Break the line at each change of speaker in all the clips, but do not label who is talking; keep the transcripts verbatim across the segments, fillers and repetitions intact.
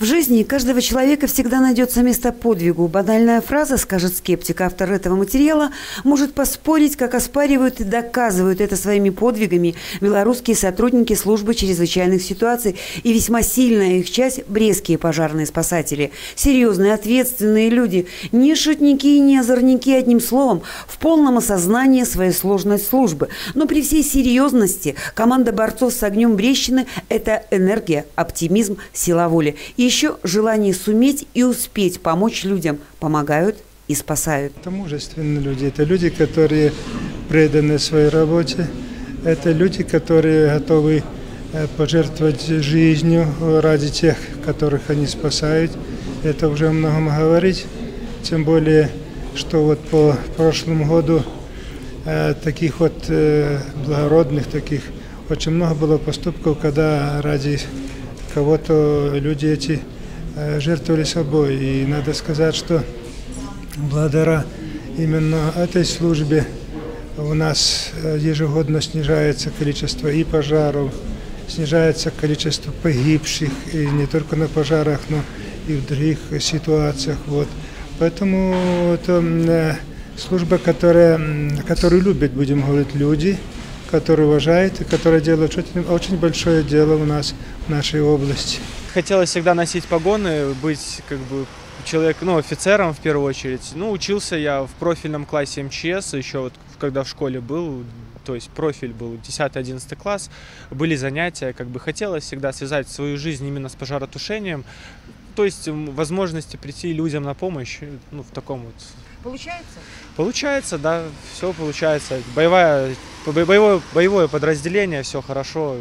В жизни каждого человека всегда найдется место подвигу. Банальная фраза, скажет скептик, автор этого материала, может поспорить, как оспаривают и доказывают это своими подвигами белорусские сотрудники службы чрезвычайных ситуаций и весьма сильная их часть – брестские пожарные спасатели. Серьезные, ответственные люди, не шутники и не озорники, одним словом, в полном осознании своей сложной службы. Но при всей серьезности команда борцов с огнем Брестщины – это энергия, оптимизм, сила воли. И еще желание суметь и успеть помочь людям, помогают и спасают.
Это мужественные люди, это люди, которые преданы своей работе, это люди, которые готовы пожертвовать жизнью ради тех, которых они спасают. Это уже о многом говорить, тем более, что вот по прошлому году э, таких вот э, благородных, таких очень много было поступков, когда ради кого-то люди эти э, жертвовали собой. И надо сказать, что благодаря именно этой службе у нас ежегодно снижается количество и пожаров, снижается количество погибших, и не только на пожарах, но и в других ситуациях. Вот. Поэтому это э, служба, которая, которую любят, будем говорить, люди, которые уважают и которые делают очень, очень большое дело у нас в нашей области.
Хотелось всегда носить погоны, быть как бы человек, ну, офицером в первую очередь. Ну, учился я в профильном классе эм че эс, еще вот когда в школе был, то есть профиль был десятый-одиннадцатый класс, были занятия, как бы хотелось всегда связать свою жизнь именно с пожаротушением, то есть возможности прийти людям на помощь, ну, в таком вот.
Получается?
Получается, да, все получается. Боевая, боевое, боевое подразделение, все хорошо,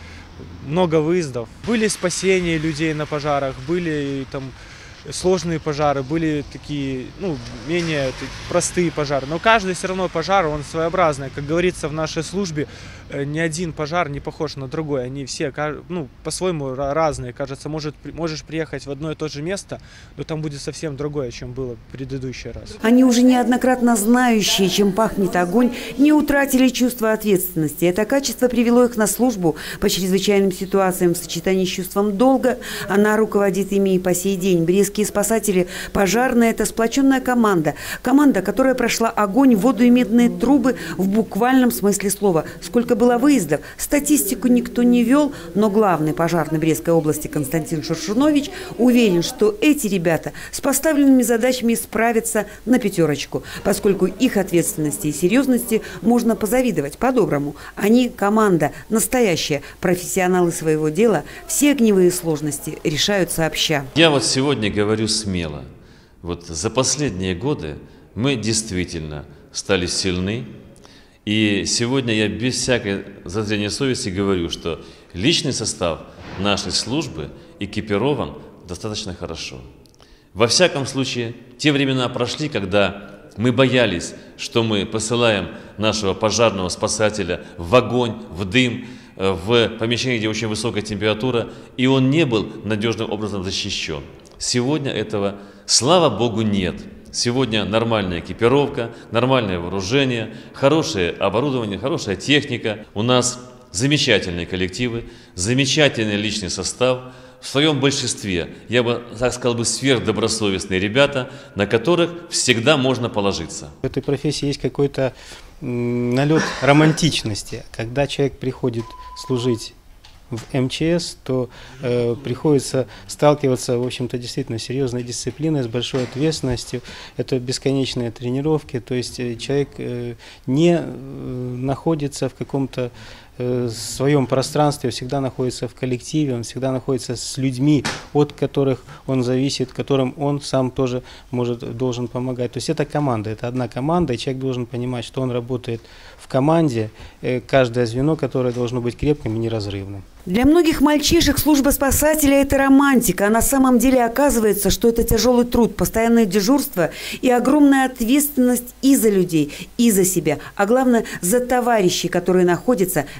много выездов. Были спасения людей на пожарах, были там сложные пожары, были такие, ну, менее простые пожары. Но каждый все равно пожар, он своеобразный. Как говорится в нашей службе, ни один пожар не похож на другой. Они все, ну, по-своему разные. Кажется, может, можешь приехать в одно и то же место, но там будет совсем другое, чем было в предыдущий раз.
Они уже неоднократно знающие, чем пахнет огонь, не утратили чувство ответственности. Это качество привело их на службу по чрезвычайным ситуациям в сочетании с чувством долга. Она руководит ими и по сей день. Брестские спасатели пожарные – это сплоченная команда. Команда, которая прошла огонь, воду и медные трубы в буквальном смысле слова. Сколько было выездов, статистику никто не вел, но главный пожарный Брестской области Константин Шуршунович уверен, что эти ребята с поставленными задачами справятся на пятерочку, поскольку их ответственности и серьезности можно позавидовать по-доброму. Они команда настоящая, профессионалы своего дела, все огневые сложности решают сообща.
Я вот сегодня говорю смело. Вот за последние годы мы действительно стали сильны. И сегодня я без всякой зазрения совести говорю, что личный состав нашей службы экипирован достаточно хорошо. Во всяком случае, те времена прошли, когда мы боялись, что мы посылаем нашего пожарного спасателя в огонь, в дым, в помещение, где очень высокая температура, и он не был надежным образом защищен. Сегодня этого, слава Богу, нет. Сегодня нормальная экипировка, нормальное вооружение, хорошее оборудование, хорошая техника. У нас замечательные коллективы, замечательный личный состав. В своем большинстве, я бы так сказал, бы сверхдобросовестные ребята, на которых всегда можно положиться.
В этой профессии есть какой-то налет романтичности. Когда человек приходит служить в эм че эс, то э, приходится сталкиваться, в общем-то, действительно серьезной дисциплиной, с большой ответственностью. Это бесконечные тренировки, то есть человек э, не э, находится в каком-то э, своем пространстве, всегда находится в коллективе, он всегда находится с людьми, от которых он зависит, которым он сам тоже может, должен помогать. То есть это команда, это одна команда, и человек должен понимать, что он работает в команде, э, каждое звено, которое должно быть крепким и неразрывным.
Для многих мальчишек служба спасателя – это романтика, а на самом деле оказывается, что это тяжелый труд, постоянное дежурство и огромная ответственность и за людей, и за себя, а главное – за товарищей, которые находятся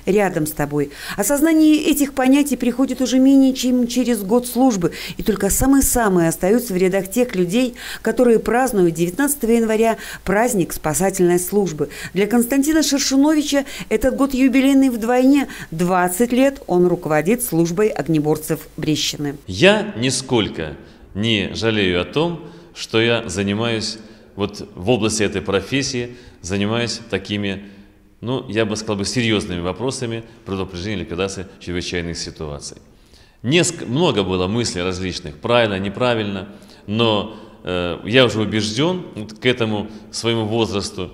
рядом с тобой. Осознание этих понятий приходит уже менее чем через год службы, и только самые-самые остаются в рядах тех людей, которые празднуют девятнадцатого января праздник спасательной службы. Для Константина Шершуновича этот год юбилейный вдвойне. двадцать лет он руководит службой огнеборцев Брещины.
Я нисколько не жалею о том, что я занимаюсь вот в области этой профессии, занимаюсь такими, ну, я бы сказал, бы, серьезными вопросами предупреждения и ликвидации чрезвычайных ситуаций. Несколько, много было мыслей различных, правильно, неправильно, но э, я уже убежден вот, к этому своему возрасту,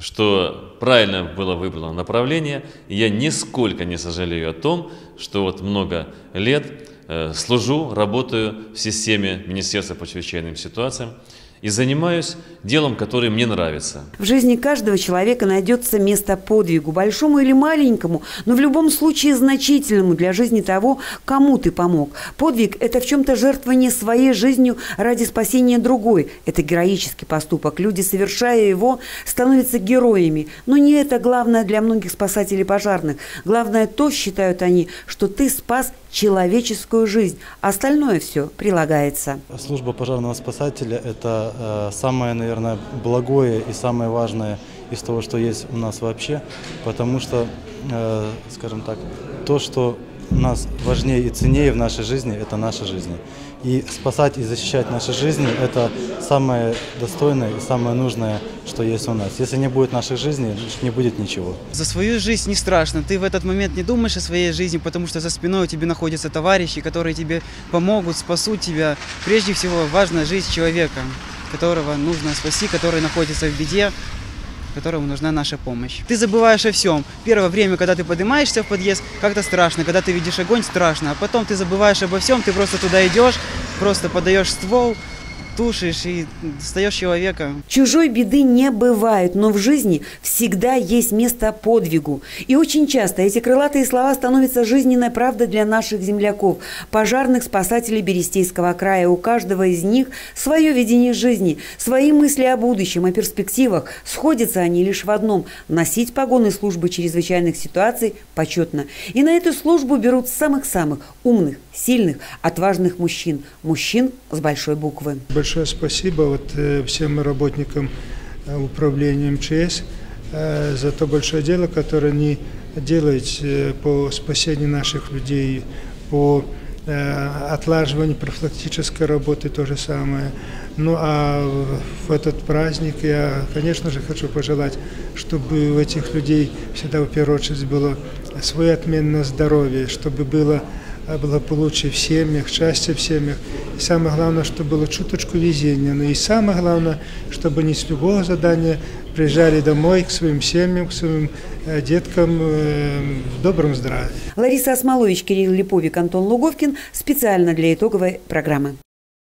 что правильно было выбрано направление, и я нисколько не сожалею о том, что вот много лет э, служу, работаю в системе Министерства по чрезвычайным ситуациям и занимаюсь делом, которое мне нравится.
В жизни каждого человека найдется место подвигу, большому или маленькому, но в любом случае значительному для жизни того, кому ты помог. Подвиг – это в чем-то жертвование своей жизнью ради спасения другой. Это героический поступок. Люди, совершая его, становятся героями. Но не это главное для многих спасателей пожарных. Главное то, считают они, что ты спас человеческую жизнь. Остальное все прилагается.
Служба пожарного спасателя – это э, самое, наверное, благое и самое важное из того, что есть у нас вообще, потому что, э, скажем так, то, что у нас важнее и ценнее в нашей жизни, это наша жизнь. И спасать и защищать наши жизни – это самое достойное и самое нужное, что есть у нас. Если не будет нашей жизни, не будет ничего.
За свою жизнь не страшно. Ты в этот момент не думаешь о своей жизни, потому что за спиной у тебя находятся товарищи, которые тебе помогут, спасут тебя. Прежде всего, важна жизнь человека, которого нужно спасти, который находится в беде, которому нужна наша помощь. Ты забываешь о всем. Первое время, когда ты поднимаешься в подъезд, как-то страшно. Когда ты видишь огонь, страшно. А потом ты забываешь обо всем, ты просто туда идешь, просто подаешь ствол, тушишь и достаешь человека.
Чужой беды не бывает, но в жизни всегда есть место подвигу. И очень часто эти крылатые слова становятся жизненной правдой для наших земляков, пожарных спасателей Берестейского края. У каждого из них свое видение жизни, свои мысли о будущем, о перспективах. Сходятся они лишь в одном – носить погоны службы чрезвычайных ситуаций почетно. И на эту службу берут самых-самых умных, сильных, отважных мужчин. Мужчин с большой буквы.
Большое спасибо вот, э, всем работникам э, управления эм че эс э, за то большое дело, которое они делают э, по спасению наших людей, по э, отлаживанию профилактической работы, то же самое. Ну а в этот праздник я, конечно же, хочу пожелать, чтобы у этих людей всегда в первую очередь было свое отменное здоровье, чтобы было благополучие в семьях, счастье в семьях. И самое главное, чтобы было чуточку везения. Но и самое главное, чтобы они с любого задания приезжали домой к своим семьям, к своим э, деткам э, в добром здравии.
Лариса Осмолович, Кирилл Липовик, Антон Луговкин. Специально для итоговой программы.